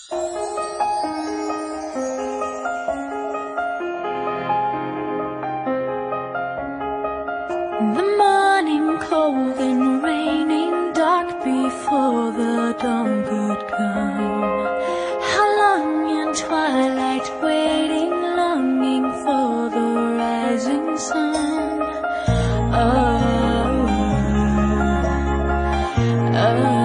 The morning cold and raining, dark before the dawn could come. How long in twilight waiting, longing for the rising sun. Oh, oh.